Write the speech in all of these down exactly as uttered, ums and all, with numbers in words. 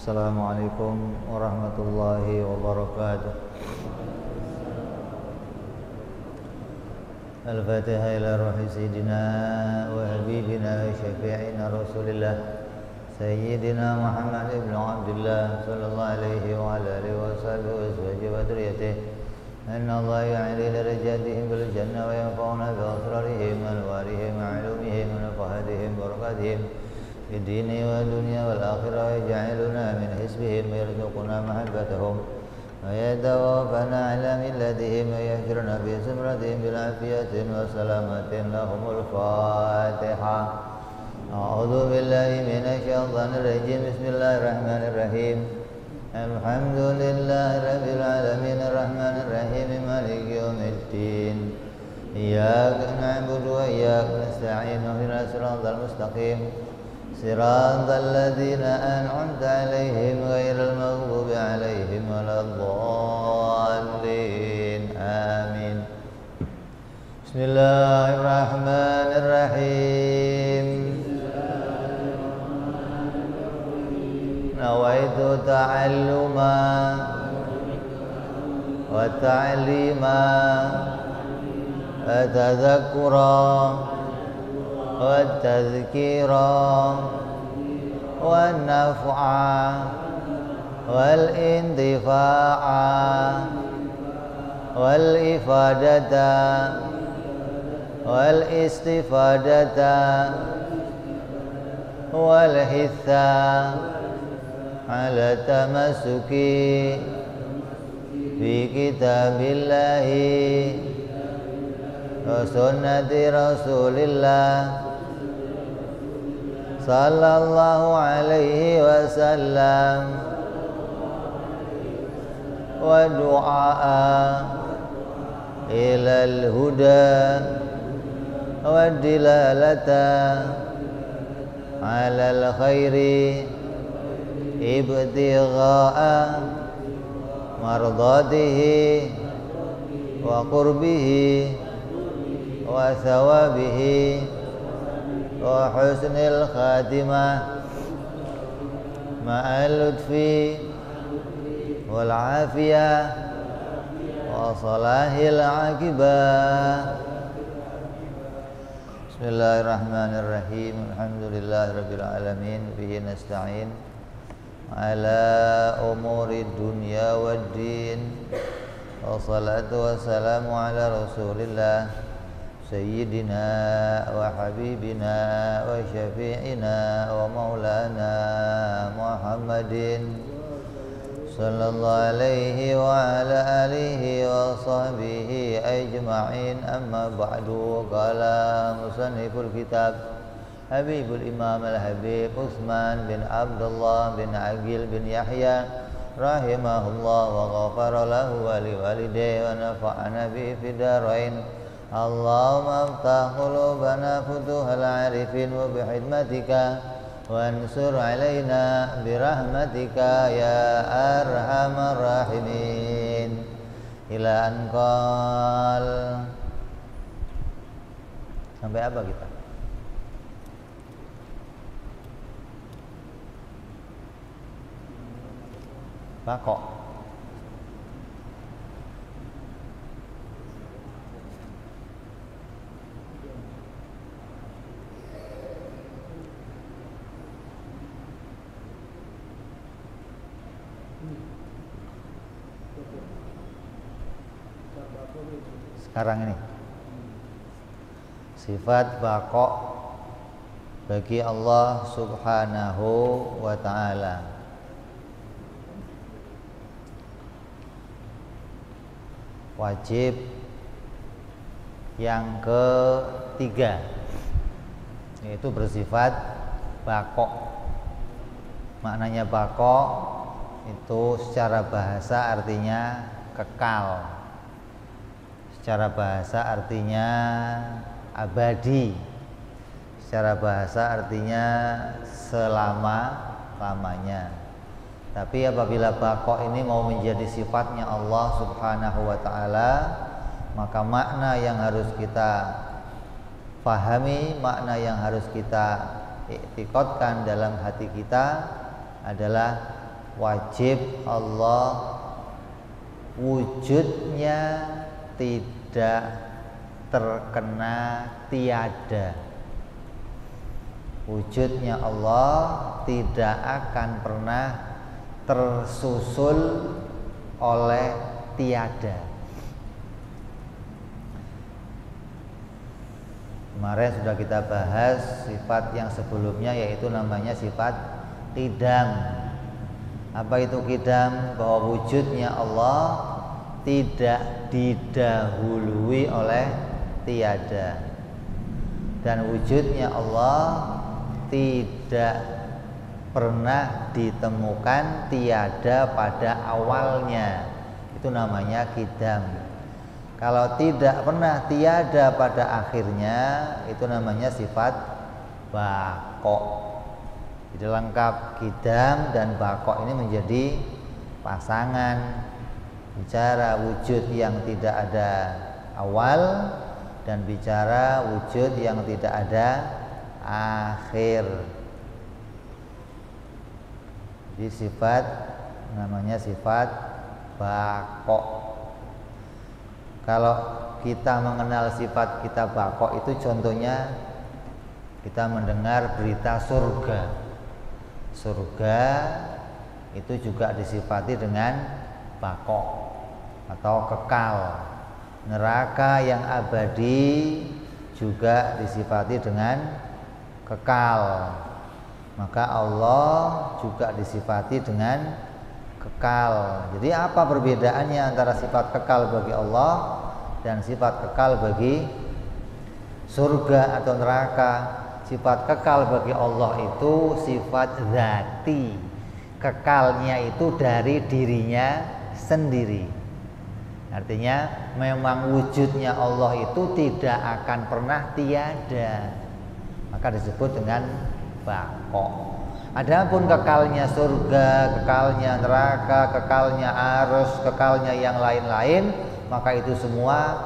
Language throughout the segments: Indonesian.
Assalamualaikum warahmatullahi wabarakatuh. Al-Fatihah ila ruhi sayyidina wa habibina wa syafi'ina Rasulillah Sayyidina Muhammad ibn Abdullah sallallahu alaihi wa ala alihi wa sahbihi wa azwajihi wa dhurriyyatihi. Inna Allah ya'li darajatihim bil jannah wa yanfa'una bi asrarihim wa alwarihim wa 'ulumihim wa nafahatihim wa barakatihim في الدين والدنيا والآخرة ويجعلنا من حزبهم ويرزقنا محبتهم ويتوفنا على ملتهم ويهجرنا في زمرتهم بالعافية وسلامة لهم الفاتحة. أعوذ بالله من الشيطان الرجيم. بسم الله الرحمن الرحيم. الحمد لله رب العالمين الرحمن الرحيم مالك يوم الدين. إياك نعبد وإياك نستعين اهدنا الصراط المستقيم صراط الذين أنعمت عليهم غير المغضوب عليهم ولا الضالين آمين. بسم الله الرحمن الرحيم. نويت تعلما وتعليما وتذكرا والتذكيرا والنفع والانتفاع والإفادة والاستفادة والحث على التمسك في كتاب الله وسنة رسول الله صلى الله عليه وسلم ودعاء إلى الهدى والدلالة على الخير ابتغاء مرضاته وقربه وثوابه وحسن الخاتمة مع اللطف والعافية وصلاح العاقبة. بسم الله الرحمن الرحيم. الحمد لله رب العالمين به نستعين على أمور الدنيا والدين والصلاة والسلام على رسول الله سيدنا وحبيبنا وشفيعنا ومولانا محمد صلى الله عليه وعلى آله وصحبه أجمعين. أما بعد. قال مصنف الكتاب حبيب الإمام الحبيب عثمان بن عبد الله بن عقيل بن يحيى رحمه الله وغفر له ولوالديه ونفعنا به في الدارين. اللهم افتح قلوبنا فتوح العارفين وبحكمتك وانصر علينا برحمتك يا أرحم الراحمين. إلى أن قال. Sampai apa kita? Bakok. Sekarang ini sifat baqo bagi Allah Subhanahu wa ta'ala. Wajib yang ketiga yaitu bersifat baqo. Maknanya baqo itu secara bahasa artinya kekal. Secara bahasa artinya abadi. Secara bahasa artinya selama-lamanya. Tapi apabila baqo ini mau menjadi sifatnya Allah Subhanahu wa ta'ala, maka makna yang harus kita fahami, makna yang harus kita iktikadkan dalam hati kita adalah wajib Allah wujudnya tidak terkena tiada. Wujudnya Allah tidak akan pernah tersusul oleh tiada. Kemarin sudah kita bahas sifat yang sebelumnya, yaitu namanya sifat qidam. Apa itu qidam? Bahwa wujudnya Allah tidak didahului oleh tiada, dan wujudnya Allah tidak pernah ditemukan tiada pada awalnya. Itu namanya qidam. Kalau tidak pernah tiada pada akhirnya, itu namanya sifat baqo. Jadi lengkap, qidam dan baqo ini menjadi pasangan. Bicara wujud yang tidak ada awal dan bicara wujud yang tidak ada akhir. Jadi sifat namanya sifat baqo. Kalau kita mengenal sifat kita baqo itu contohnya kita mendengar berita surga. Surga itu juga disifati dengan baqo atau kekal. Neraka yang abadi juga disifati dengan kekal. Maka Allah juga disifati dengan kekal. Jadi apa perbedaannya antara sifat kekal bagi Allah dan sifat kekal bagi surga atau neraka? Sifat kekal bagi Allah itu sifat zati. Kekalnya itu dari dirinya sendiri. Artinya memang wujudnya Allah itu tidak akan pernah tiada. Maka disebut dengan baqo. Adapun kekalnya surga, kekalnya neraka, kekalnya arus, kekalnya yang lain-lain, maka itu semua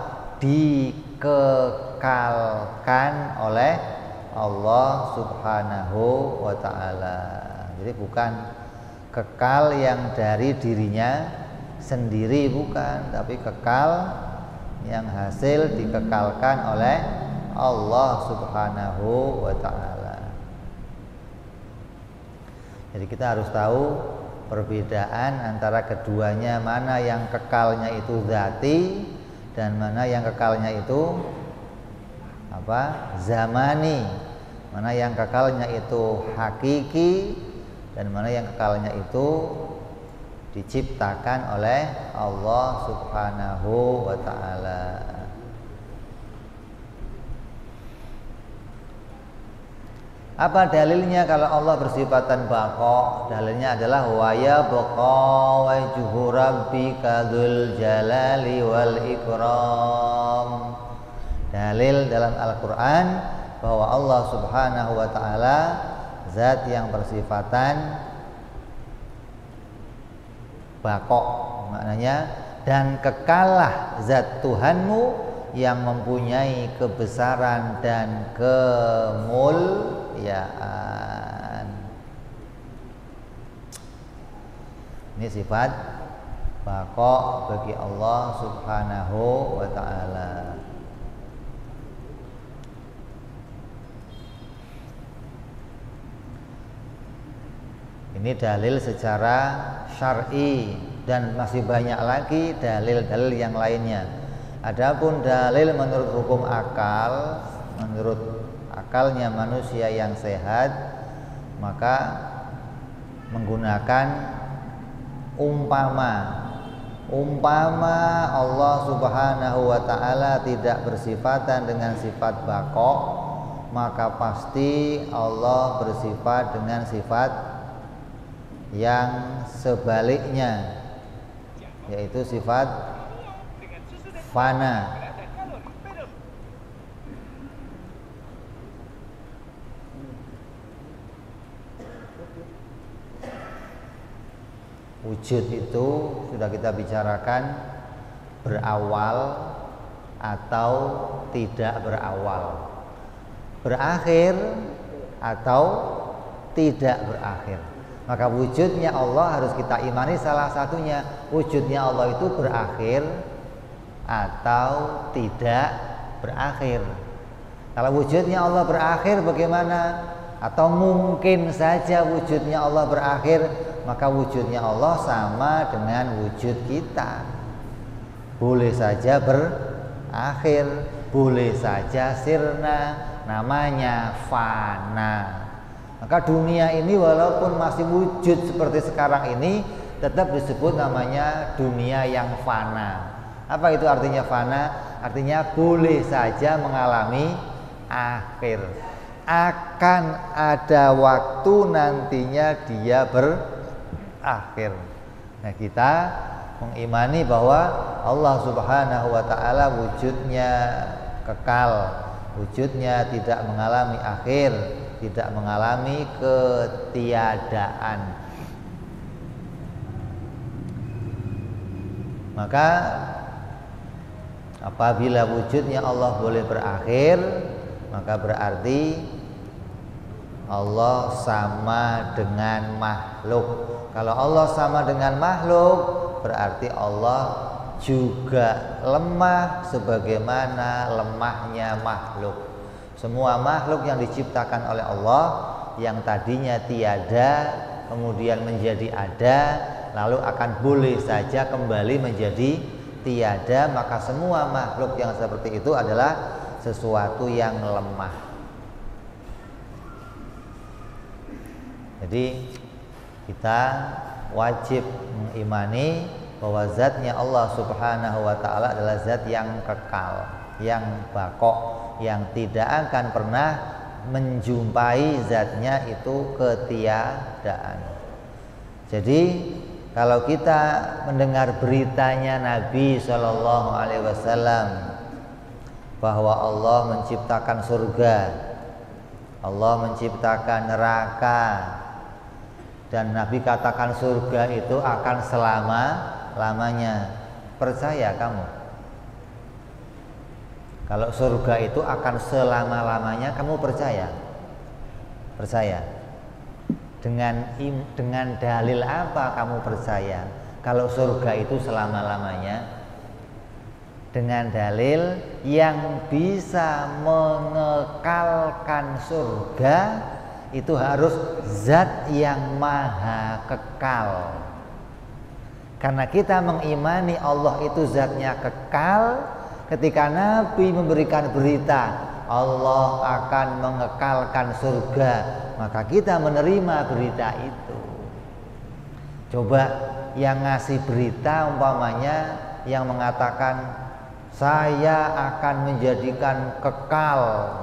dikekalkan oleh Allah Subhanahu wa ta'ala. Jadi bukan kekal yang dari dirinya sendiri, bukan, tapi kekal yang hasil dikekalkan oleh Allah Subhanahu wa ta'ala. Jadi kita harus tahu perbedaan antara keduanya, mana yang kekalnya itu zati dan mana yang kekalnya itu apa? Zamani. Mana yang kekalnya itu hakiki dan mana yang kekalnya itu diciptakan oleh Allah Subhanahu wa ta'ala. Apa dalilnya kalau Allah bersifatan baqo? Dalilnya adalah wa yabqa wajhu rabbika dzul jalali wal ikram. Dalil dalam Al-Qur'an bahwa Allah Subhanahu wa ta'ala zat yang bersifatan baqo, maknanya dan kekalah zat Tuhanmu yang mempunyai kebesaran dan kemuliaan. Ini sifat baqo bagi Allah Subhanahu wa ta'ala. Ini dalil secara syar'i dan masih banyak lagi dalil-dalil yang lainnya. Adapun dalil menurut hukum akal, menurut akalnya manusia yang sehat, maka menggunakan umpama. Umpama Allah Subhanahu wa ta'ala tidak bersifatan dengan sifat baqo, maka pasti Allah bersifat dengan sifat yang sebaliknya, yaitu sifat fana. Wujud itu sudah kita bicarakan berawal atau tidak berawal, berakhir atau tidak berakhir. Maka wujudnya Allah harus kita imani salah satunya. Wujudnya Allah itu berakhir atau tidak berakhir. Kalau wujudnya Allah berakhir bagaimana? Atau mungkin saja wujudnya Allah berakhir, maka wujudnya Allah sama dengan wujud kita. Boleh saja berakhir, boleh saja sirna, namanya fana. Maka dunia ini walaupun masih wujud seperti sekarang ini, tetap disebut namanya dunia yang fana. Apa itu artinya fana? Artinya boleh saja mengalami akhir. Akan ada waktu nantinya dia berakhir. Nah, kita mengimani bahwa Allah Subhanahu wa taala wujudnya kekal, wujudnya tidak mengalami akhir, tidak mengalami ketiadaan. Maka apabila wujudnya Allah boleh berakhir, maka berarti Allah sama dengan makhluk. Kalau Allah sama dengan makhluk, berarti Allah juga lemah sebagaimana lemahnya makhluk. Semua makhluk yang diciptakan oleh Allah yang tadinya tiada kemudian menjadi ada, lalu akan boleh saja kembali menjadi tiada, maka semua makhluk yang seperti itu adalah sesuatu yang lemah. Jadi kita wajib mengimani bahwa zatnya Allah Subhanahu wa ta'ala adalah zat yang kekal, yang baqo, yang tidak akan pernah menjumpai zatnya itu ketiadaan. Jadi kalau kita mendengar beritanya Nabi shallallahu alaihi wasallam bahwa Allah menciptakan surga, Allah menciptakan neraka, dan Nabi katakan surga itu akan selama-lamanya, percaya kamu? Kalau surga itu akan selama-lamanya, kamu percaya? Percaya? Dengan dengan dalil apa kamu percaya kalau surga itu selama-lamanya? Dengan dalil yang bisa mengekalkan surga itu harus zat yang maha kekal. Karena kita mengimani Allah itu zatnya kekal, ketika Nabi memberikan berita Allah akan mengekalkan surga, maka kita menerima berita itu. Coba yang ngasih berita umpamanya yang mengatakan saya akan menjadikan kekal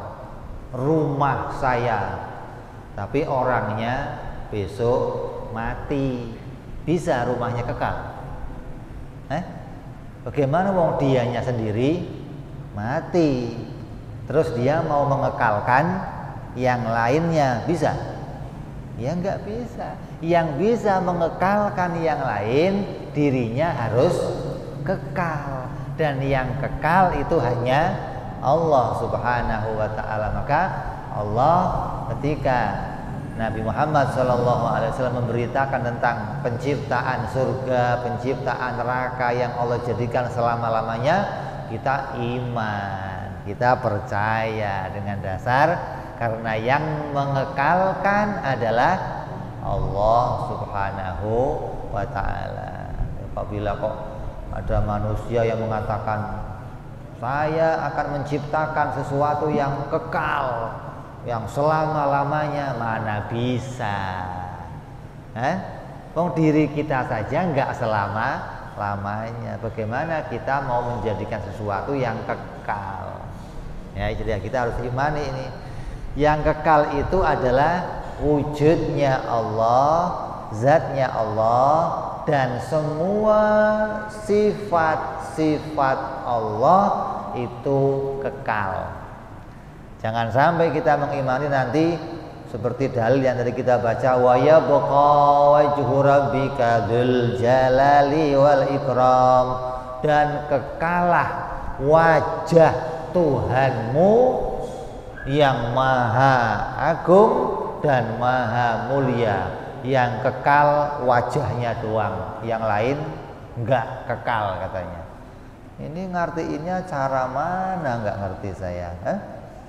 rumah saya, tapi orangnya besok mati, bisa rumahnya kekal? Eh? Bagaimana wong dianya sendiri mati, terus dia mau mengekalkan yang lainnya, bisa? Ya enggak bisa. Yang bisa mengekalkan yang lain, dirinya harus kekal, dan yang kekal itu hanya Allah Subhanahu wa ta'ala. Maka Allah ketika Nabi Muhammad shallallahu alaihi wasallam memberitakan tentang penciptaan surga, penciptaan neraka yang Allah jadikan selama-lamanya, kita iman, kita percaya dengan dasar karena yang mengekalkan adalah Allah Subhanahu wa ta'ala. Apabila kok ada manusia yang mengatakan saya akan menciptakan sesuatu yang kekal, yang selama-lamanya, mana bisa? Eh? Wong diri kita saja enggak selama-lamanya. Bagaimana kita mau menjadikan sesuatu yang kekal? Ya, jadi kita harus imani ini. Yang kekal itu adalah wujudnya Allah, zatnya Allah, dan semua sifat-sifat Allah itu kekal. Jangan sampai kita mengimani nanti seperti dalil yang tadi kita baca, wa yabqa wajhu rabbika dzul jalali wal ikram, dan kekalah wajah Tuhanmu yang maha agung dan maha mulia. yang kekal wajahnya doang, yang lain enggak kekal katanya. Ini ngertiinnya cara mana enggak ngerti saya. Hah?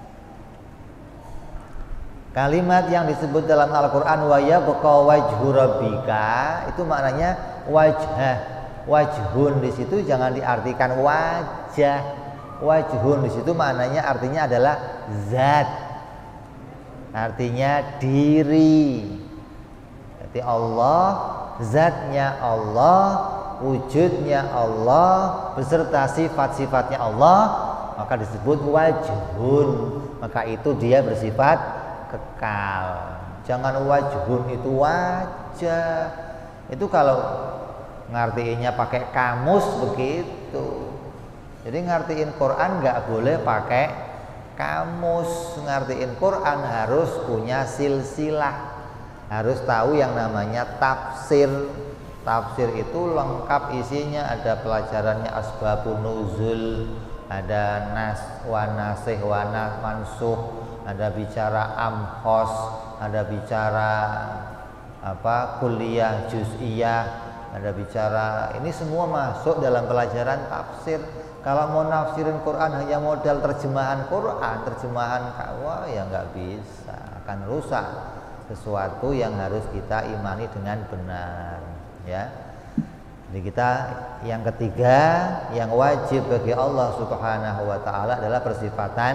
Kalimat yang disebut dalam Al-Quran wa yabqa wajhu rabbika itu maknanya wajah. Wajhun di situ jangan diartikan wajah. Wajhun di situ maknanya artinya adalah zat. Artinya diri. Jadi Allah, zatnya Allah, wujudnya Allah beserta sifat-sifatnya Allah, maka disebut wajhun. Maka itu dia bersifat kekal. Jangan wajhun itu wajah. Itu kalau ngartiinnya pakai kamus begitu. Jadi ngartiin Quran nggak boleh pakai kamus. Ngartiin Quran harus punya silsilah. Harus tahu yang namanya tafsir. Tafsir itu lengkap isinya, ada pelajarannya asbabun nuzul, ada nas wa nasih wa mansuh, ada bicara amkhos, ada bicara apa kuliah juz'iyah, ada bicara, ini semua masuk dalam pelajaran tafsir. Kalau mau nafsirin Quran hanya modal terjemahan Quran, terjemahan wah ya nggak bisa, akan rusak sesuatu yang harus kita imani dengan benar, ya. Jadi kita yang ketiga yang wajib bagi Allah Subhanahu wa taala adalah persifatan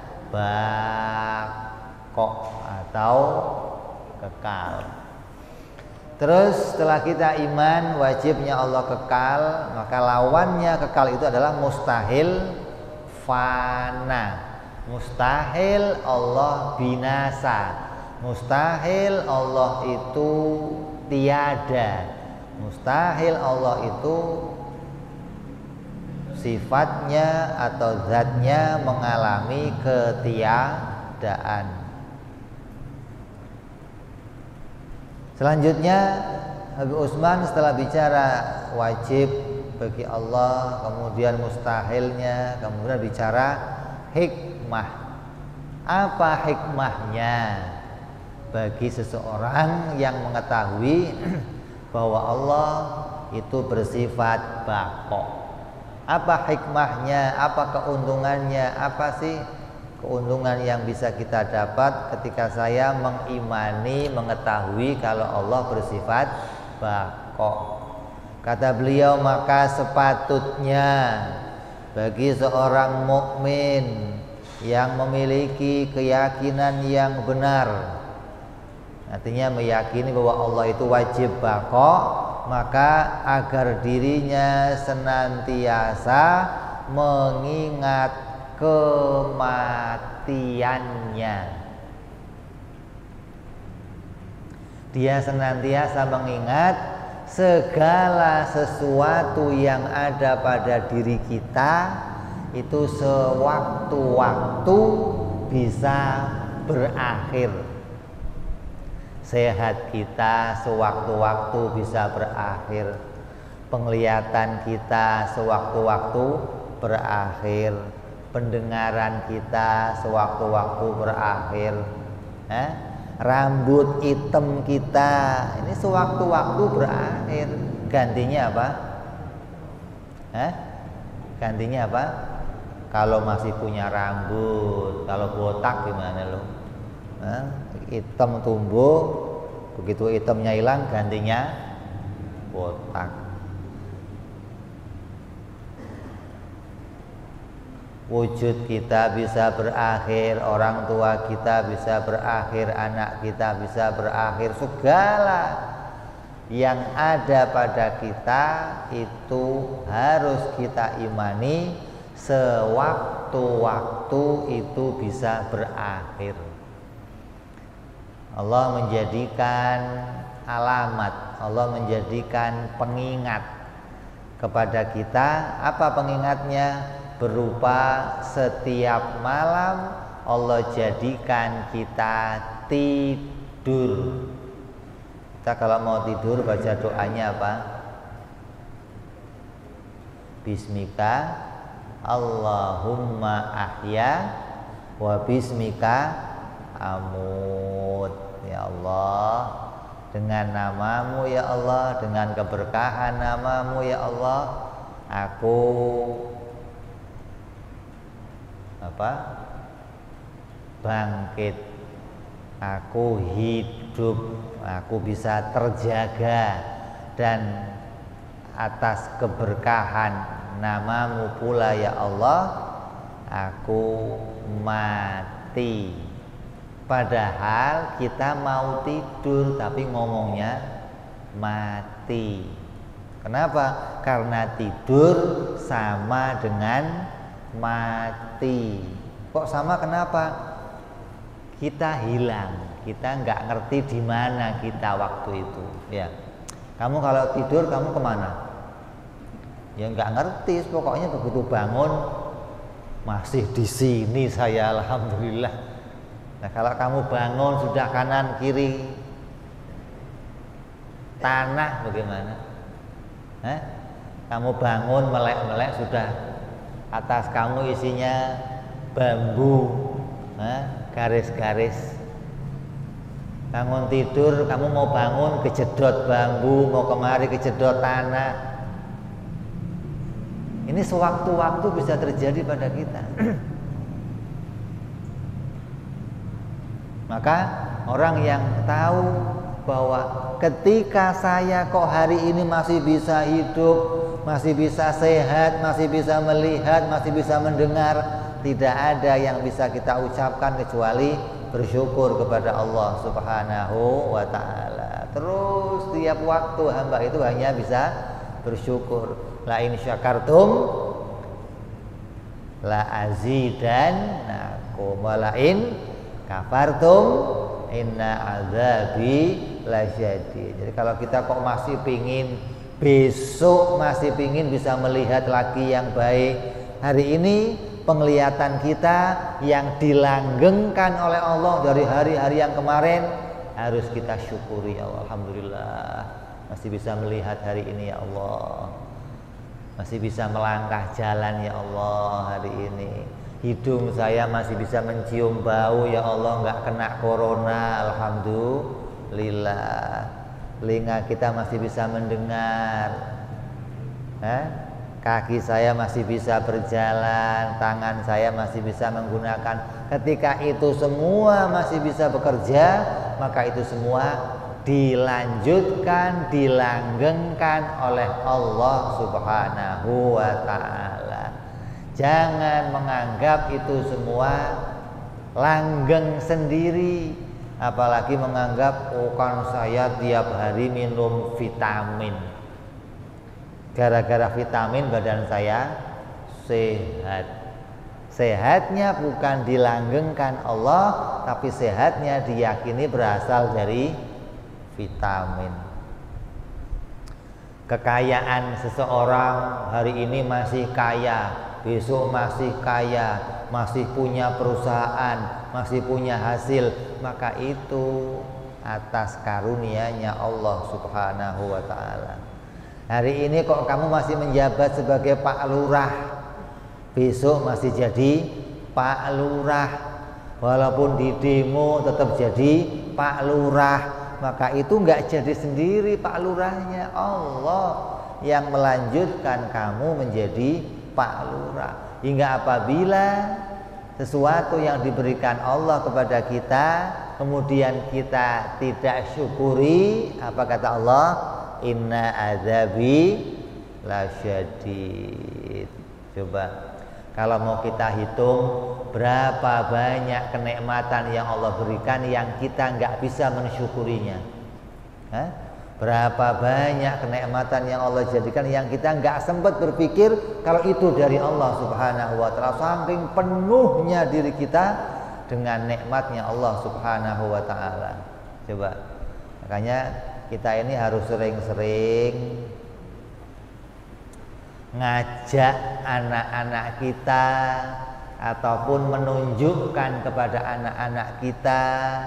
baqo atau kekal. Terus setelah kita iman wajibnya Allah kekal, maka lawannya kekal itu adalah mustahil fana. Mustahil Allah binasa. Mustahil Allah itu tiada. Mustahil Allah itu sifatnya atau zatnya mengalami ketiadaan. Selanjutnya Habib Utsman setelah bicara wajib bagi Allah, kemudian mustahilnya, kemudian bicara hikmah. Apa hikmahnya bagi seseorang yang mengetahui bahwa Allah itu bersifat baqo? Apa hikmahnya? Apa keuntungannya? Apa sih keuntungan yang bisa kita dapat ketika saya mengimani, mengetahui kalau Allah bersifat baqo? Kata beliau, maka sepatutnya bagi seorang mukmin yang memiliki keyakinan yang benar, artinya meyakini bahwa Allah itu wajib baqo, maka agar dirinya senantiasa mengingat kematiannya. Dia senantiasa mengingat segala sesuatu yang ada pada diri kita itu sewaktu-waktu bisa berakhir. Sehat kita sewaktu-waktu bisa berakhir. Penglihatan kita sewaktu-waktu berakhir. Pendengaran kita sewaktu-waktu berakhir. Eh? Rambut hitam kita ini sewaktu-waktu berakhir. Gantinya apa? Eh? Gantinya apa? Kalau masih punya rambut, kalau botak gimana lo? Eh? Hitam tumbuh, begitu hitamnya hilang gantinya botak. Wujud kita bisa berakhir, orang tua kita bisa berakhir, anak kita bisa berakhir, segala yang ada pada kita itu harus kita imani sewaktu-waktu itu bisa berakhir. Allah menjadikan alamat, Allah menjadikan pengingat kepada kita. Apa pengingatnya? Berupa setiap malam Allah jadikan kita tidur. Kita kalau mau tidur baca doanya apa? Bismika Allahumma ahya wa bismika amut. Ya Allah, dengan namamu ya Allah, dengan keberkahan namamu ya Allah, aku apa bangkit, aku hidup, aku bisa terjaga, dan atas keberkahan namamu pula ya Allah aku mati. Padahal kita mau tidur tapi ngomongnya mati. Kenapa? Karena tidur sama dengan mati. Kok sama kenapa? Kita hilang, kita nggak ngerti di mana kita waktu itu. Ya, kamu kalau tidur kamu kemana? Ya nggak ngerti. Pokoknya begitu bangun masih di sini saya, alhamdulillah. Nah, kalau kamu bangun sudah kanan kiri tanah bagaimana? Hah? Kamu bangun melek-melek sudah atas kamu isinya bambu, hah? Garis-garis. Bangun tidur kamu mau bangun kejedot bambu, mau kemari kejedot tanah. Ini sewaktu-waktu bisa terjadi pada kita. Maka orang yang tahu bahwa ketika saya kok hari ini masih bisa hidup, masih bisa sehat, masih bisa melihat, masih bisa mendengar, tidak ada yang bisa kita ucapkan kecuali bersyukur kepada Allah Subhanahu wa ta'ala. Terus tiap waktu hamba itu hanya bisa bersyukur. La in syakartum la azidannakum wa la in kafartum inna azabi lasyadid. Jadi kalau kita kok masih pingin besok, masih pingin bisa melihat lagi yang baik, hari ini penglihatan kita yang dilanggengkan oleh Allah dari hari-hari yang kemarin harus kita syukuri. Ya Allah, alhamdulillah masih bisa melihat hari ini ya Allah, masih bisa melangkah jalan ya Allah hari ini. Hidung saya masih bisa mencium bau ya Allah, nggak kena corona, alhamdulillah. Telinga kita masih bisa mendengar, eh? Kaki saya masih bisa berjalan, tangan saya masih bisa menggunakan. Ketika itu semua masih bisa bekerja, maka itu semua dilanjutkan, dilanggengkan oleh Allah Subhanahu wa ta'ala. Jangan menganggap itu semua langgeng sendiri, apalagi menganggap oh kan saya tiap hari minum vitamin, gara-gara vitamin badan saya sehat. Sehatnya bukan dilanggengkan Allah, tapi sehatnya diyakini berasal dari vitamin. Kekayaan seseorang hari ini masih kaya, besok masih kaya, masih punya perusahaan, masih punya hasil, maka itu atas karunia-Nya Allah Subhanahu wa ta'ala. Hari ini kok kamu masih menjabat sebagai Pak Lurah, besok masih jadi Pak Lurah, walaupun di demo tetap jadi Pak Lurah, maka itu enggak jadi sendiri Pak Lurahnya, Allah yang melanjutkan kamu menjadi Pak Lurah. Hingga apabila sesuatu yang diberikan Allah kepada kita kemudian kita tidak syukuri, apa kata Allah? Inna azabi lasyadid. Coba kalau mau kita hitung berapa banyak kenikmatan yang Allah berikan yang kita nggak bisa mensyukurinya. Hah? Berapa banyak kenikmatan yang Allah jadikan yang kita nggak sempat berpikir kalau itu dari Allah Subhanahu wa ta'ala. Saking penuhnya diri kita dengan nikmatnya Allah Subhanahu wa ta'ala. Coba, makanya kita ini harus sering-sering ngajak anak-anak kita ataupun menunjukkan kepada anak-anak kita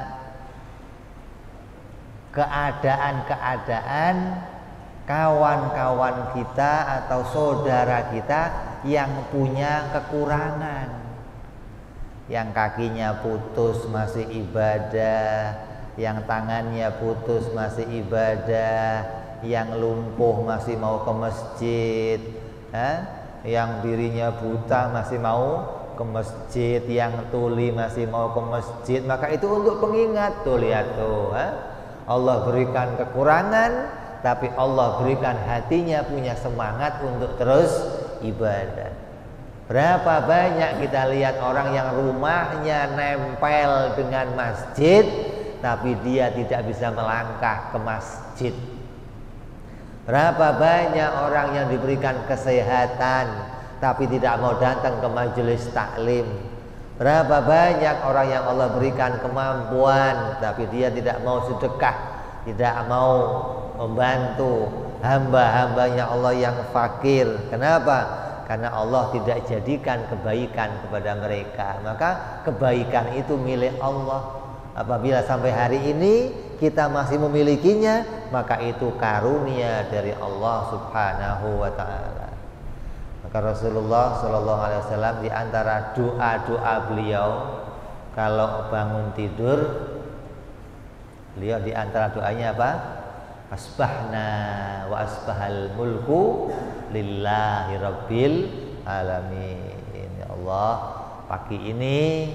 keadaan-keadaan kawan-kawan kita atau saudara kita yang punya kekurangan, yang kakinya putus masih ibadah, yang tangannya putus masih ibadah, yang lumpuh masih mau ke masjid, eh? yang dirinya buta masih mau ke masjid, yang tuli masih mau ke masjid, maka itu untuk pengingat. Tuh lihat tuh, eh? Allah berikan kekurangan, tapi Allah berikan hatinya punya semangat untuk terus ibadah. Berapa banyak kita lihat orang yang rumahnya nempel dengan masjid, tapi dia tidak bisa melangkah ke masjid. Berapa banyak orang yang diberikan kesehatan, tapi tidak mau datang ke majelis taklim. Berapa banyak orang yang Allah berikan kemampuan, tapi dia tidak mau sedekah, tidak mau membantu hamba-hambanya Allah yang fakir. Kenapa? Karena Allah tidak jadikan kebaikan kepada mereka. Maka kebaikan itu milik Allah. Apabila sampai hari ini kita masih memilikinya, maka itu karunia dari Allah Subhanahu wa ta'ala. Maka Rasulullah Shallallahu Alaihi Wasallam di antara doa-doa beliau kalau bangun tidur, beliau di antara doanya apa? Asbahna wa asbahal mulku lillahi rabbil alamin. Ya Allah, pagi ini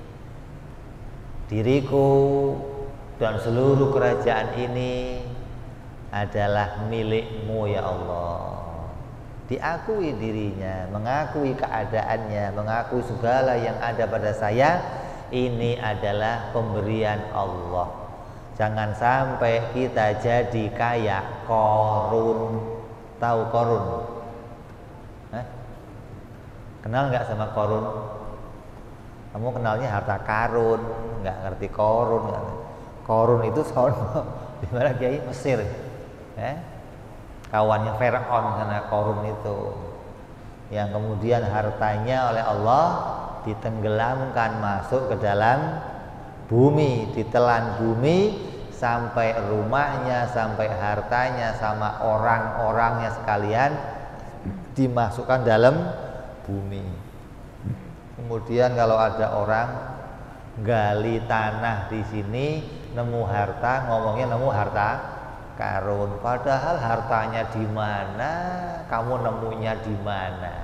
diriku dan seluruh kerajaan ini adalah milik-Mu ya Allah. Diakui dirinya, mengakui keadaannya, mengakui segala yang ada pada saya, ini adalah pemberian Allah. Jangan sampai kita jadi kayak Qarun. Tahu Qarun? Eh? Kenal nggak sama Qarun? Kamu kenalnya harta karun, nggak ngerti Qarun. Qarun itu sono di mana Kiai? Mesir. Eh? Kawannya Firaun karena Qarun itu, yang kemudian hartanya oleh Allah ditenggelamkan masuk ke dalam bumi, ditelan bumi sampai rumahnya, sampai hartanya sama orang-orangnya sekalian dimasukkan dalam bumi. Kemudian kalau ada orang gali tanah di sini nemu harta, ngomongnya nemu harta karun, padahal hartanya di mana, kamu nemunya di mana?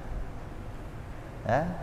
Hah?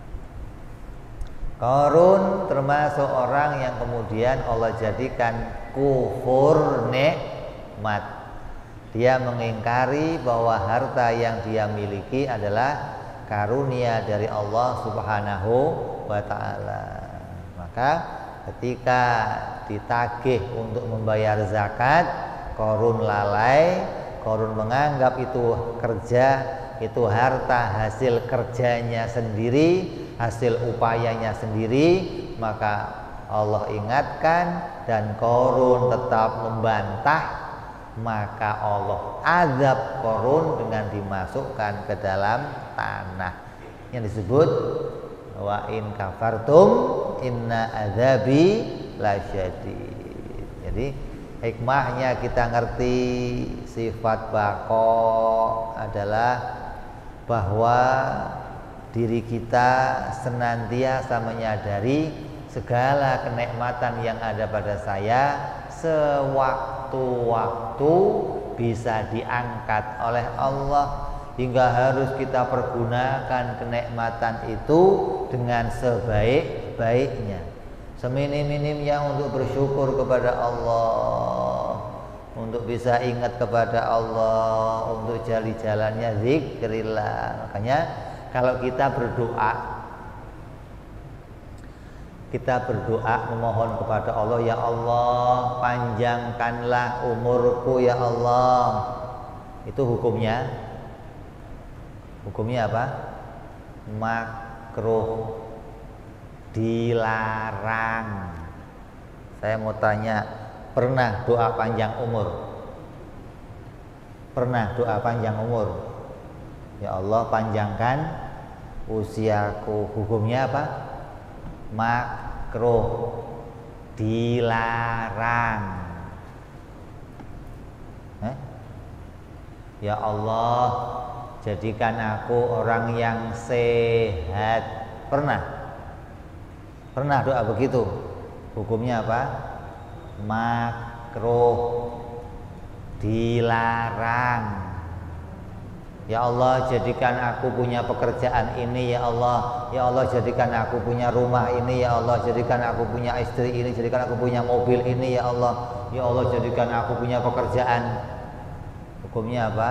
Qarun termasuk orang yang kemudian Allah jadikan kufur nikmat. Dia mengingkari bahwa harta yang dia miliki adalah karunia dari Allah Subhanahu wa ta'ala. Maka ketika ditagih untuk membayar zakat, Qarun lalai, Qarun menganggap itu kerja, itu harta hasil kerjanya sendiri, hasil upayanya sendiri. Maka Allah ingatkan dan Qarun tetap membantah, maka Allah azab Qarun dengan dimasukkan ke dalam tanah yang disebut wa in kafartum inna azabi lasyadid. Jadi hikmahnya kita ngerti sifat baqo adalah bahwa diri kita senantiasa menyadari segala kenikmatan yang ada pada saya sewaktu-waktu bisa diangkat oleh Allah, hingga harus kita pergunakan kenikmatan itu dengan sebaik-baiknya, seminim-minimnya untuk bersyukur kepada Allah, untuk bisa ingat kepada Allah, untuk jalan-jalannya zikrillah. Makanya kalau kita berdoa, kita berdoa memohon kepada Allah, ya Allah panjangkanlah umurku ya Allah. Itu hukumnya Hukumnya apa? Makruh, dilarang. Saya mau tanya, pernah doa panjang umur? Pernah doa panjang umur? Ya Allah panjangkan usiaku. Hukumnya apa? Makruh, dilarang. Eh? Ya Allah jadikan aku orang yang sehat. Pernah? Pernah doa begitu? Hukumnya apa? makruh, dilarang. Ya Allah, jadikan aku punya pekerjaan ini ya Allah. Ya Allah, jadikan aku punya rumah ini ya Allah. Jadikan aku punya istri ini, jadikan aku punya mobil ini ya Allah. Ya Allah, jadikan aku punya pekerjaan. Hukumnya apa?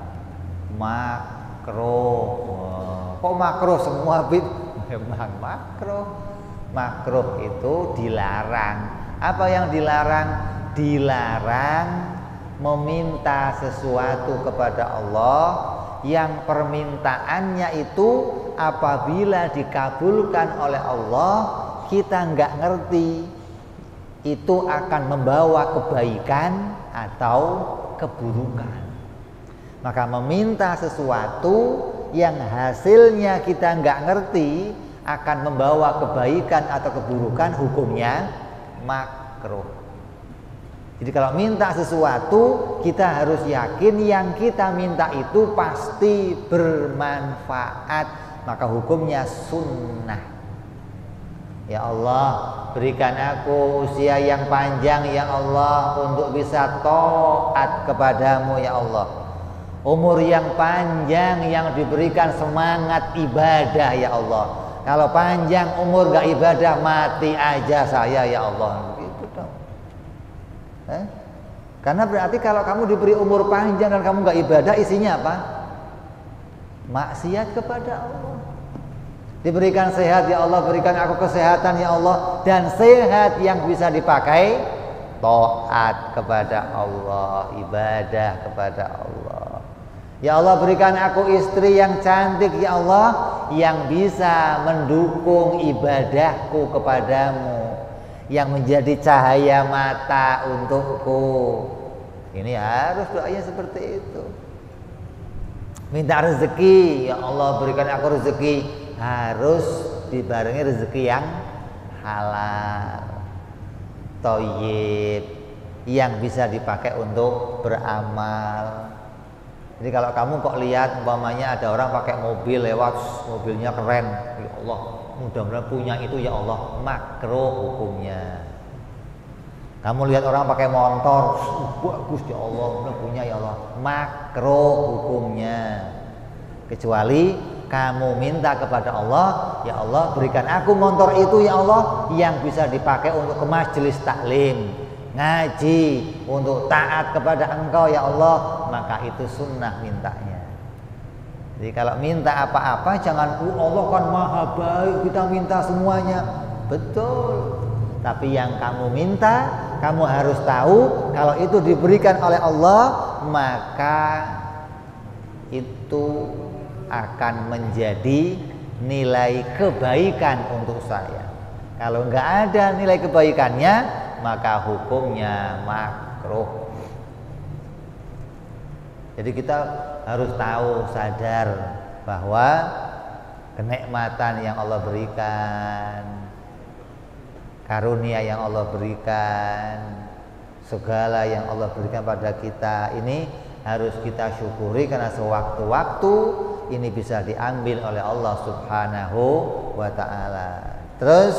Makruh. Oh, kok makruh semua, Bib? Memang makruh. Makruh itu dilarang. Apa yang dilarang? Dilarang meminta sesuatu kepada Allah yang permintaannya itu apabila dikabulkan oleh Allah kita nggak ngerti itu akan membawa kebaikan atau keburukan. Maka meminta sesuatu yang hasilnya kita nggak ngerti akan membawa kebaikan atau keburukan, hukumnya makruh. Jadi kalau minta sesuatu kita harus yakin yang kita minta itu pasti bermanfaat, maka hukumnya sunnah. Ya Allah, berikan aku usia yang panjang ya Allah untuk bisa taat kepadamu ya Allah. Umur yang panjang yang diberikan semangat ibadah ya Allah. Kalau panjang umur gak ibadah, mati aja saya ya Allah. Gitu dong. Eh? Karena berarti kalau kamu diberi umur panjang dan kamu gak ibadah, isinya apa? Maksiat kepada Allah. Diberikan sehat ya Allah, berikan aku kesehatan ya Allah. Dan sehat yang bisa dipakai taat kepada Allah, ibadah kepada Allah. Ya Allah, berikan aku istri yang cantik ya Allah, yang bisa mendukung ibadahku kepadamu, yang menjadi cahaya mata untukku. Ini harus doanya seperti itu. Minta rezeki, ya Allah berikan aku rezeki, harus dibarengi rezeki yang halal, thayyib, yang bisa dipakai untuk beramal. Jadi kalau kamu kok lihat umpamanya ada orang pakai mobil lewat, mobilnya keren, ya Allah mudah-mudahan punya itu ya Allah, makruh hukumnya. Kamu lihat orang pakai motor, bagus ya Allah, mudah punya ya Allah, makruh hukumnya. Kecuali kamu minta kepada Allah, ya Allah berikan aku motor itu ya Allah yang bisa dipakai untuk ke majelis taklim, ngaji, untuk taat kepada Engkau ya Allah, maka itu sunnah mintanya. Jadi kalau minta apa-apa jangan oh, Allah kan maha baik, kita minta semuanya. Betul. Tapi yang kamu minta, kamu harus tahu kalau itu diberikan oleh Allah, maka itu akan menjadi nilai kebaikan untuk saya. Kalau nggak ada nilai kebaikannya, maka hukumnya makruh. Jadi kita harus tahu, sadar bahwa kenikmatan yang Allah berikan, karunia yang Allah berikan, segala yang Allah berikan pada kita ini harus kita syukuri, karena sewaktu-waktu ini bisa diambil oleh Allah Subhanahu wa ta'ala. Terus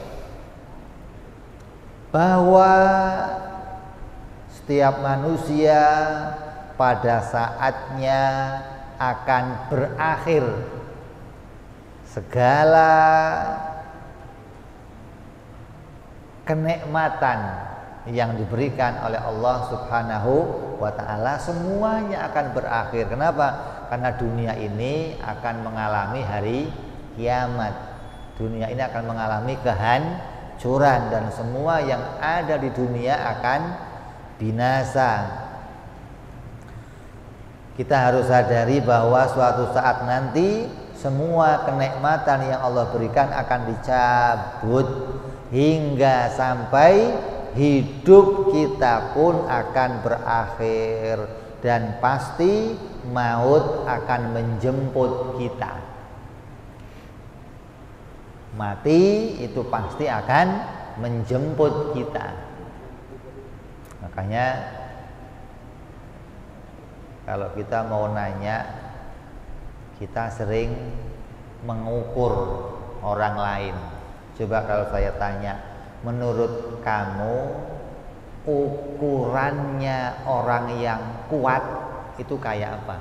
bahwa setiap manusia pada saatnya akan berakhir, segala kenikmatan yang diberikan oleh Allah Subhanahu wa ta'ala semuanya akan berakhir. Kenapa? Karena dunia ini akan mengalami hari kiamat. Dunia ini akan mengalami kehancuran dan semua yang ada di dunia akan binasa. Kita harus sadari bahwa suatu saat nanti semua kenikmatan yang Allah berikan akan dicabut, hingga sampai hidup kita pun akan berakhir, dan pasti maut akan menjemput kita. Mati itu pasti akan menjemput kita. Makanya kalau kita mau nanya, kita sering mengukur orang lain. Coba kalau saya tanya, menurut kamu ukurannya orang yang kuat itu kayak apa?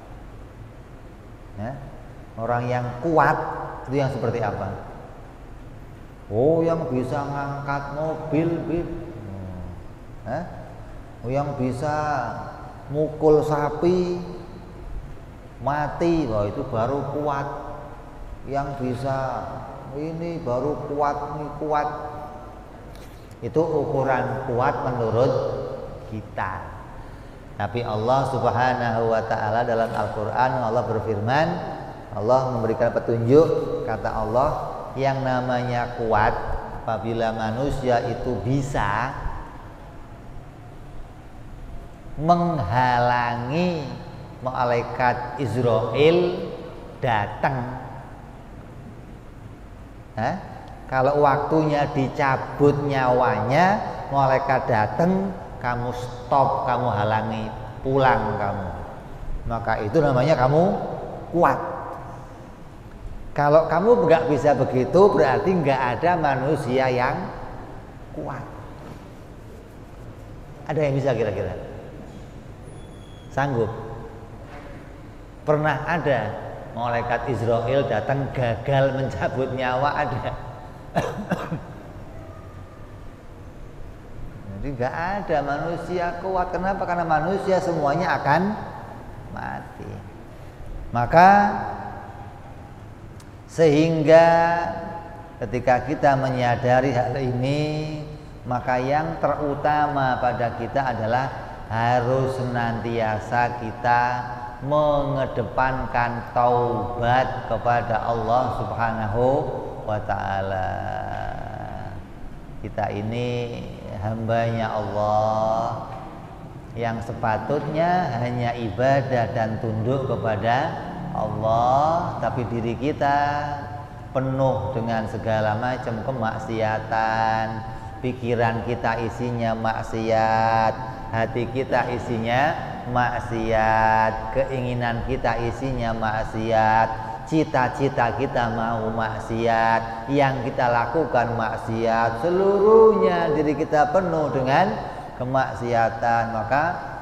Ya? Orang yang kuat itu yang seperti apa? Oh, yang bisa ngangkat mobil, bib. Hmm. Oh, yang bisa mukul sapi mati, wah itu baru kuat. Yang bisa ini baru kuat, ini kuat. Itu ukuran kuat menurut kita. Tapi Allah Subhanahu wa taala dalam Al-Qur'an Allah berfirman, Allah memberikan petunjuk, kata Allah, yang namanya kuat apabila manusia itu bisa menghalangi malaikat Israel datang. Hah? Kalau waktunya dicabut nyawanya, malaikat datang, kamu stop, kamu halangi, pulang kamu. Maka itu namanya kamu kuat. Kalau kamu nggak bisa begitu, berarti nggak ada manusia yang kuat. Ada yang bisa kira-kira? Sanggup? Pernah ada malaikat Israel datang gagal mencabut nyawa, ada? Jadi nggak ada manusia kuat. Kenapa? Karena manusia semuanya akan mati. Maka sehingga ketika kita menyadari hal ini, maka yang terutama pada kita adalah harus senantiasa kita mengedepankan taubat kepada Allah Subhanahu wa ta'ala. Kita ini hambanya Allah yang sepatutnya hanya ibadah dan tunduk kepada Allah, tapi diri kita penuh dengan segala macam kemaksiatan. Pikiran kita isinya maksiat, hati kita isinya maksiat, keinginan kita isinya maksiat, cita-cita kita mau maksiat, yang kita lakukan maksiat, seluruhnya diri kita penuh dengan kemaksiatan. Maka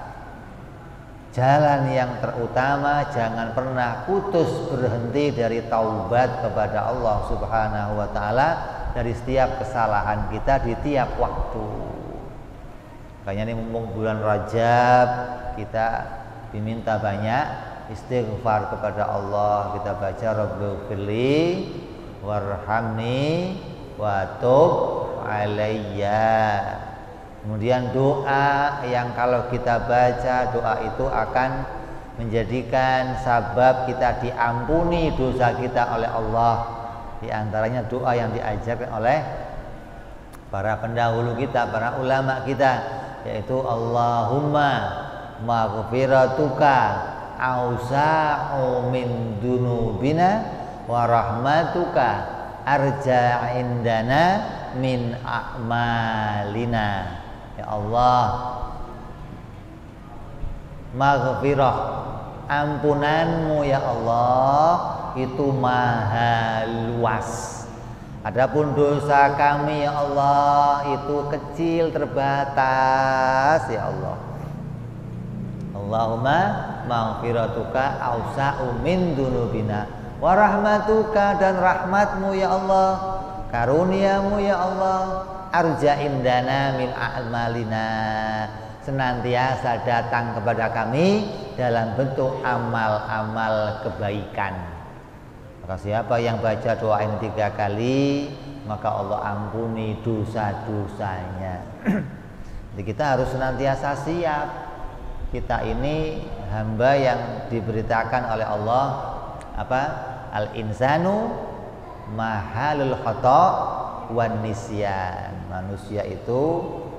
jalan yang terutama, jangan pernah putus berhenti dari taubat kepada Allah Subhanahu wa ta'ala dari setiap kesalahan kita di tiap waktu. Makanya ini mumpung bulan Rajab, kita diminta banyak istighfar kepada Allah. Kita baca Rabbighfirli warhamni wa tub alayya. Kemudian doa yang kalau kita baca, doa itu akan menjadikan sabab kita diampuni dosa kita oleh Allah. Di antaranya doa yang diajarkan oleh para pendahulu kita, para ulama kita, yaitu Allahumma maghfiratuka awsa'u min dunubina wa rahmatuka arja indana min a'malina. Ya Allah, maghfirah, ampunanmu ya Allah itu maha luas. Adapun dosa kami ya Allah itu kecil, terbatas ya Allah. Allahumma maghfiratuka awsa'u min dunubina wa rahmatuka, dan rahmatmu ya Allah, karuniamu ya Allah, arja indana min a'malina, senantiasa datang kepada kami dalam bentuk amal-amal kebaikan. Maka siapa yang baca doa ini tiga kali, maka Allah ampuni dosa-dosanya. Jadi kita harus senantiasa siap. Kita ini hamba yang diberitakan oleh Allah apa? Al-insanu mahalul khata' wan nisyan. Manusia itu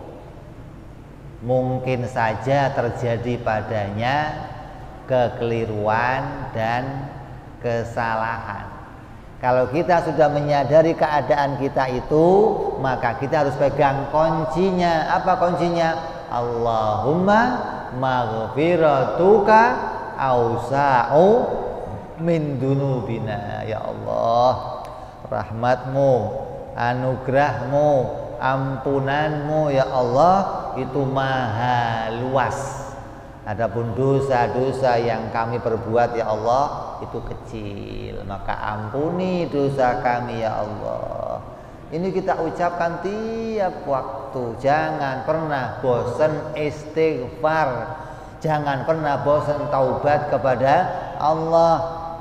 mungkin saja terjadi padanya kekeliruan dan kesalahan. Kalau kita sudah menyadari keadaan kita itu, maka kita harus pegang kuncinya. Apa kuncinya? Allahumma maghfiratuka awsa'u min dunubina. Ya Allah, rahmatmu, anugerahmu, ampunanmu ya Allah itu maha luas. Adapun dosa-dosa yang kami perbuat ya Allah itu kecil, maka ampuni dosa kami ya Allah. Ini kita ucapkan tiap waktu. Jangan pernah bosan istighfar, jangan pernah bosan taubat kepada Allah.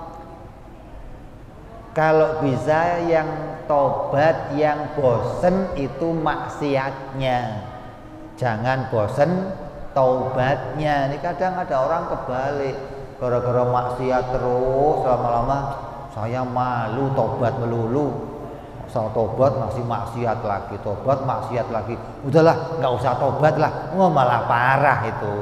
Kalau bisa yang taubat, yang bosan itu maksiatnya, jangan bosan taubatnya. Ini kadang ada orang kebalik, gara-gara maksiat terus lama-lama saya malu taubat melulu. Soal taubat masih maksiat lagi, taubat maksiat lagi. Udahlah, nggak usah taubat lah, wah malah parah itu.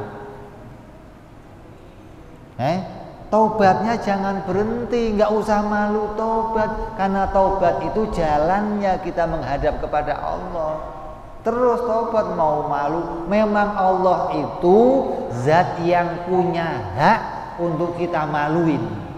Eh, taubatnya jangan berhenti, nggak usah malu taubat, karena taubat itu jalannya kita menghadap kepada Allah. Terus taubat mau malu, memang Allah itu zat yang punya hak untuk kita maluin.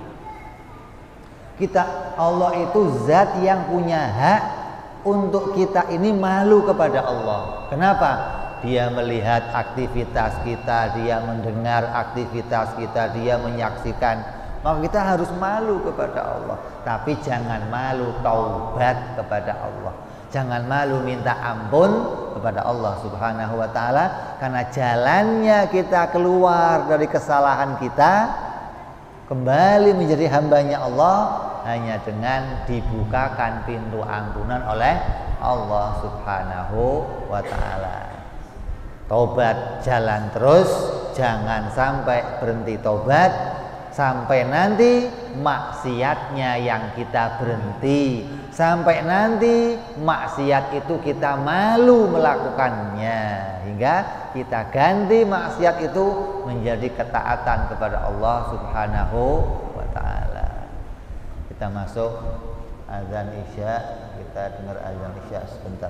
Kita, Allah itu zat yang punya hak untuk kita ini malu kepada Allah. Kenapa? Dia melihat aktivitas kita, dia mendengar aktivitas kita, dia menyaksikan. Maka kita harus malu kepada Allah. Tapi jangan malu taubat kepada Allah. Jangan malu minta ampun kepada Allah Subhanahu wa ta'ala, karena jalannya kita keluar dari kesalahan kita, kembali menjadi hambanya Allah, hanya dengan dibukakan pintu ampunan oleh Allah Subhanahu wa ta'ala. Taubat jalan terus, jangan sampai berhenti taubat, sampai nanti maksiatnya yang kita berhenti, sampai nanti maksiat itu kita malu melakukannya, hingga kita ganti maksiat itu menjadi ketaatan kepada Allah Subhanahu wa ta'ala. Kita masuk azan Isya, kita dengar azan Isya sebentar.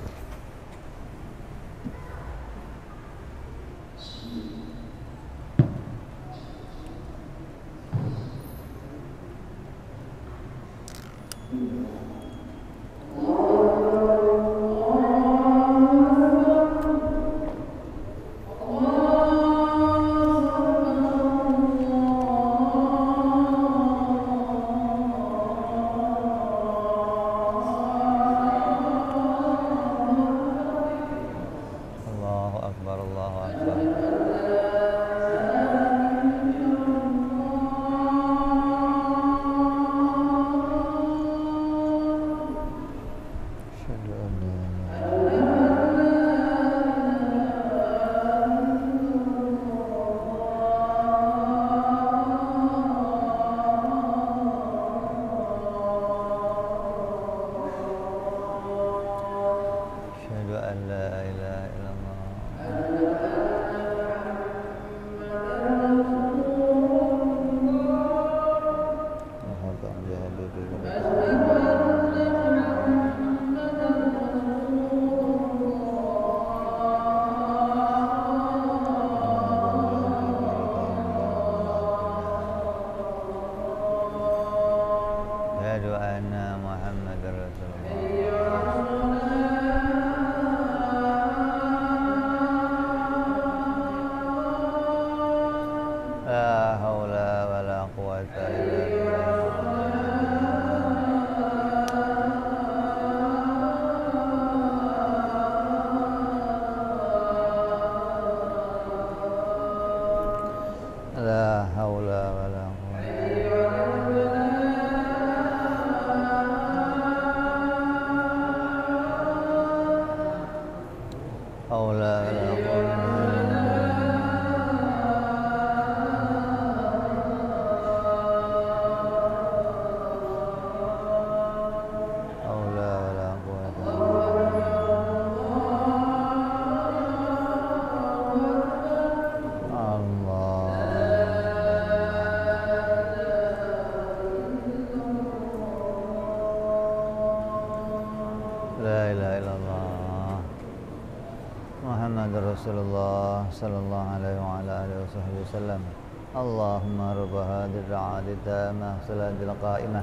Rasulullah sallallahu alaihi wa ala alihi wasallam. Allahumma rabb hadhihi al-'adati ma salatil qa'imah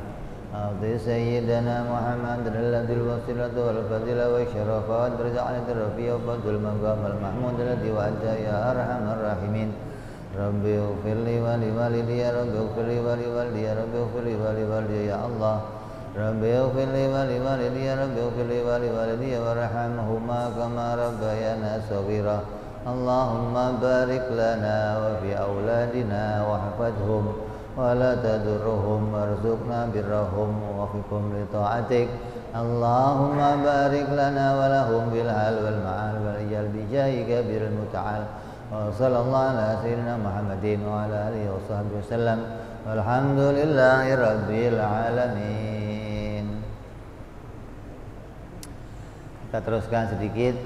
أعطي سيدنا محمد الذي الوسيلة والفضيلة والشرف والدرجة الرفيع وفضل المقام المحمود الذي وأنت يا أرحم الراحمين ربي اغفر لي ولوالدي يا ربي اغفر لي ولوالدي يا ربي اغفر لي ولوالدي يا الله ربي اغفر لي ولوالدي يا ربي اغفر لي ولوالدي وارحمهما كما ربيانا صغيرا اللهم بارك لنا وفي أولادنا واحفظهم ولا تضرهم وارزقنا برهم ووفقهم لطاعتك اللهم بارك لنا ولهم بالحال والمعال والإجال بجاه كبير المتعال وصلى الله على سيدنا محمد وعلى آله وصحبه وسلم والحمد لله رب العالمين. Kita teruskan sedikit.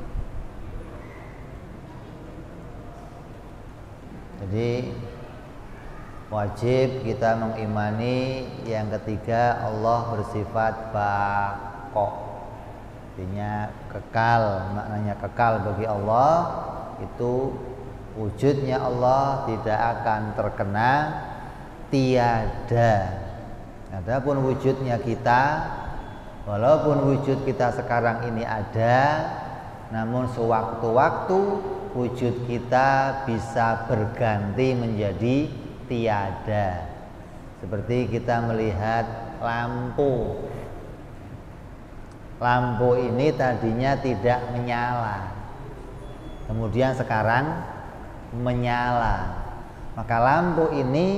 Jadi wajib kita mengimani yang ketiga Allah bersifat baqo, artinya kekal. Maknanya kekal bagi Allah itu wujudnya Allah tidak akan terkena tiada. Adapun wujudnya kita, walaupun wujud kita sekarang ini ada, namun sewaktu-waktu wujud kita bisa berganti menjadi tiada. Seperti kita melihat lampu. Lampu ini tadinya tidak menyala, kemudian sekarang menyala. Maka lampu ini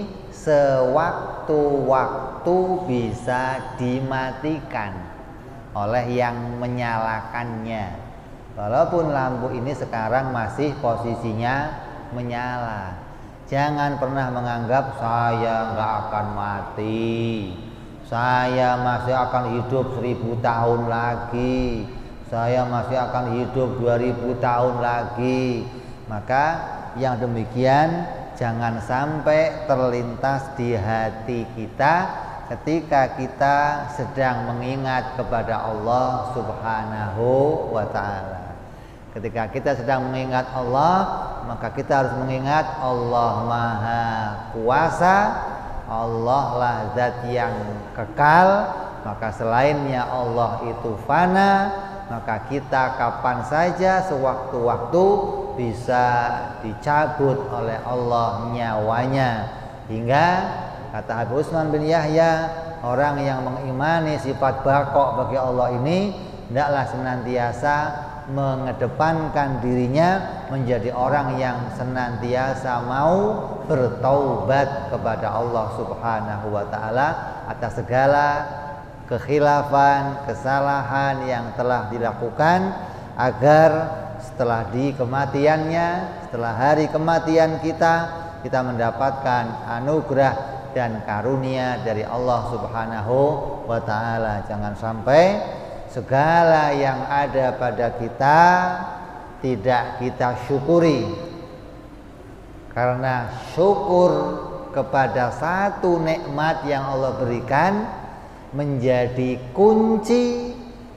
sewaktu-waktu bisa dimatikan oleh yang menyalakannya. Walaupun lampu ini sekarang masih posisinya menyala. Jangan pernah menganggap saya nggak akan mati, saya masih akan hidup seribu tahun lagi, saya masih akan hidup dua ribu tahun lagi. Maka yang demikian jangan sampai terlintas di hati kita ketika kita sedang mengingat kepada Allah Subhanahu wa ta'ala. Ketika kita sedang mengingat Allah, maka kita harus mengingat Allah Maha Kuasa, Allah lah zat yang kekal, maka selainnya Allah itu fana, maka kita kapan saja sewaktu-waktu bisa dicabut oleh Allah nyawanya. Hingga kata Habib Utsman bin Yahya, orang yang mengimani sifat baqo bagi Allah ini hendaklah senantiasa mengedepankan dirinya menjadi orang yang senantiasa mau bertaubat kepada Allah Subhanahu wa ta'ala atas segala kekhilafan, kesalahan yang telah dilakukan, agar setelah di kematiannya, setelah hari kematian kita, kita mendapatkan anugerah dan karunia dari Allah Subhanahu wa ta'ala. Jangan sampai segala yang ada pada kita tidak kita syukuri, karena syukur kepada satu nikmat yang Allah berikan menjadi kunci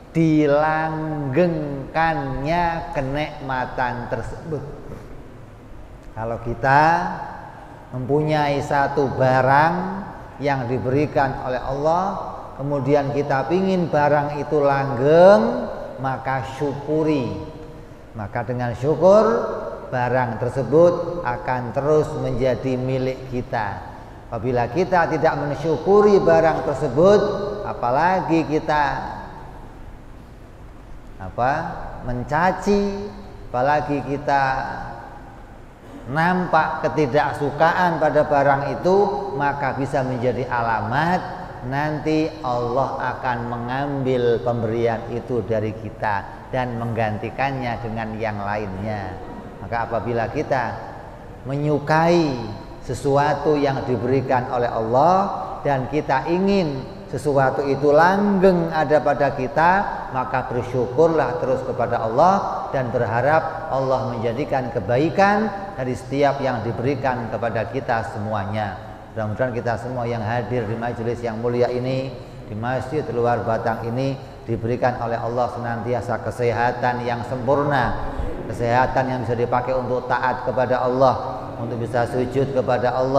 dilanggengkannya kenikmatan tersebut. Kalau kita mempunyai satu barang yang diberikan oleh Allah, kemudian kita ingin barang itu langgeng, maka syukuri. Maka dengan syukur, barang tersebut akan terus menjadi milik kita. Apabila kita tidak mensyukuri barang tersebut, apalagi kita apa mencaci, apalagi kita nampak ketidaksukaan pada barang itu, maka bisa menjadi alamat nanti Allah akan mengambil pemberian itu dari kita dan menggantikannya dengan yang lainnya. Maka apabila kita menyukai sesuatu yang diberikan oleh Allah dan kita ingin sesuatu itu langgeng ada pada kita, maka bersyukurlah terus kepada Allah dan berharap Allah menjadikan kebaikan dari setiap yang diberikan kepada kita semuanya. Mudah-mudahan kita semua yang hadir di majelis yang mulia ini, di masjid luar Batang ini, diberikan oleh Allah senantiasa kesehatan yang sempurna, kesehatan yang bisa dipakai untuk taat kepada Allah, untuk bisa sujud kepada Allah,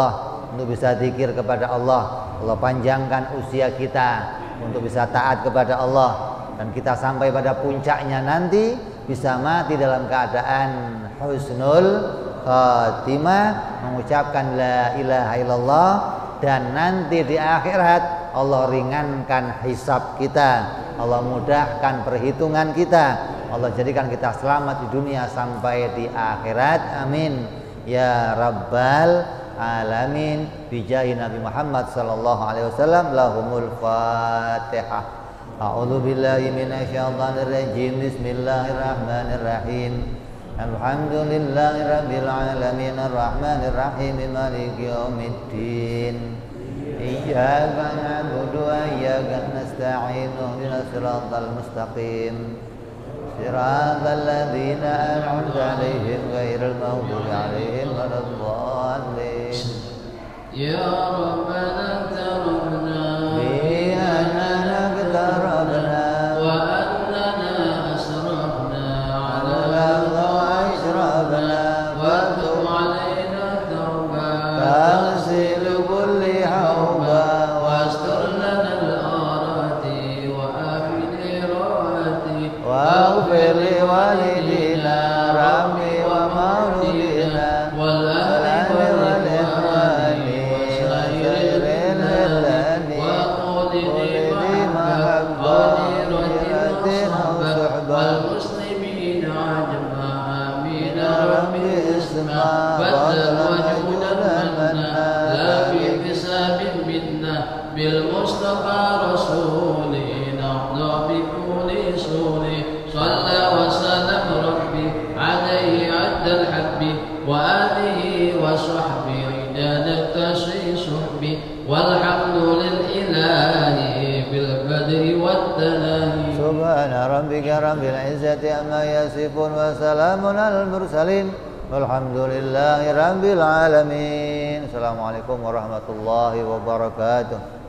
untuk bisa zikir kepada Allah. Allah panjangkan usia kita untuk bisa taat kepada Allah, dan kita sampai pada puncaknya nanti bisa mati dalam keadaan husnul khatimah, mengucapkan la ilaha illallah, dan nanti di akhirat Allah ringankan hisab kita, Allah mudahkan perhitungan kita, Allah jadikan kita selamat di dunia sampai di akhirat. Amin ya rabbal alamin. Bijahi Nabi Muhammad sallallahu alaihi wasallam. Lahumul Fatihah. A'udzu billahi minasyaitonir rajim. Bismillahirrahmanirrahim. Alhamdulillahi rabbil alamin arrahmanir rahim maliki yaumiddin. Iyyaka na'budu wa iyyaka nasta'in ihdinas siratal mustaqim. Siratal ladzina an'amta 'alaihim ghairil maghdubi 'alaihim waladdallin. Ya Rabbana tarabna bi annana qtarabna wa annana asrafna 'ala ashrabna wa tub 'alaina tawbah taghsil kulli hawba wastur lana al-arati wa afini rawati واغفر لوالدينا ربي ومولدنا والأهل والإخوان وسائر الهلال وقل بمحبة وصحبة والمسلمين عجما آمين ربي اسمع بدل وجودا منا لا بحساب منا بالمصطفى رسولي نرضى بكل سوري صلى وسلم ربي عليه عد الحب وآله وصحبه رجال التشريع صحبي والحمد للإله بالقدر والتناهي. سبحان ربك رب العزة عما يصفون وسلام على المرسلين والحمد لله رب العالمين. Assalamualaikum warahmatullahi wabarakatuh.